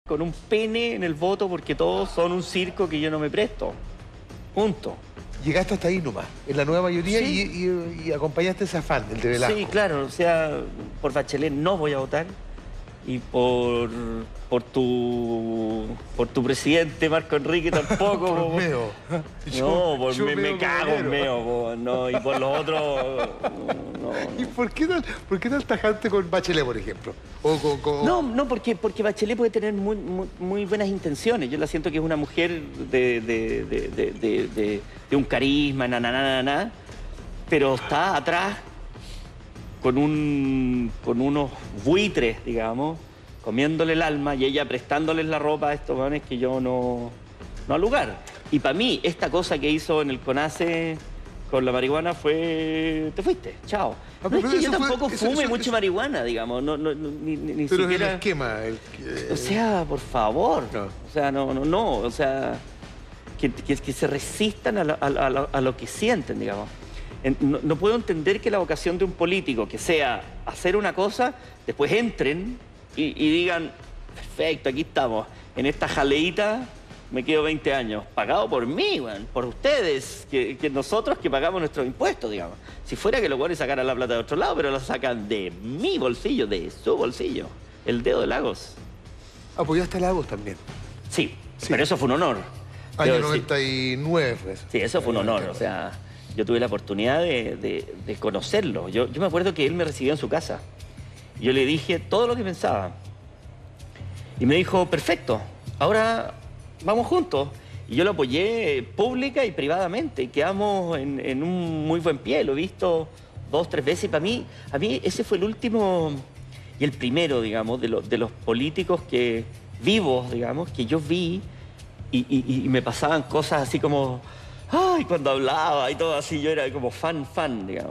con un pene en el voto porque todos son un circo que yo no me presto. Punto. Llegaste hasta ahí nomás, en la nueva mayoría, Sí. y acompañaste ese afán, el de Velasco. Sí, claro, o sea, por Bachelet no voy a votar y por tu presidente Marco Enrique tampoco. Por Meo. No, Yo me cago en Meo, po, no, y por los otros, no. ¿Y por qué tal tajante con Bachelet, por ejemplo? No, porque Bachelet puede tener muy buenas intenciones. Yo la siento que es una mujer de un carisma, pero está atrás con unos buitres, digamos, comiéndole el alma y ella prestándoles la ropa a estos varones que yo no al lugar. Y para mí, esta cosa que hizo en el CONACE con la marihuana fue... Te fuiste, chao. No es que yo tampoco fume mucho marihuana, digamos, ni pero siquiera... es el esquema. O sea, por favor. No. O sea, no. O sea, que se resistan a lo que sienten, digamos. No puedo entender que la vocación de un político, que sea hacer una cosa, después entren y digan, perfecto, aquí estamos, en esta jaleíta me quedo 20 años, pagado por mí, man, por ustedes, que nosotros que pagamos nuestros impuestos, digamos. Si fuera que los guanes sacaran la plata de otro lado, pero la sacan de mi bolsillo, de su bolsillo, el dedo de Lagos. Apoyaste a Lagos también. Sí, pero eso fue un honor. Año 99 fue eso. Sí, eso fue un honor, o sea, yo tuve la oportunidad de conocerlo. Yo me acuerdo que él me recibió en su casa. Yo le dije todo lo que pensaba. Y me dijo, perfecto, ahora vamos juntos. Y yo lo apoyé pública y privadamente. Y quedamos en un muy buen pie. Lo he visto 2, 3 veces. A mí ese fue el último y el primero, digamos, de los políticos vivos, digamos, que yo vi y me pasaban cosas así como... Ay, cuando hablaba y todo así, yo era como fan, digamos.